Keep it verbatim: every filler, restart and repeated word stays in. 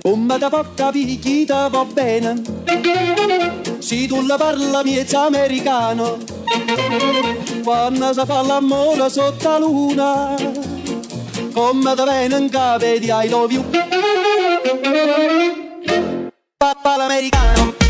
Come da può capire chi te va bene, se tu la parla miezza americano, quando si fa l'amore sotto la luna, come te viene in capo di I love you. Papà l'americano.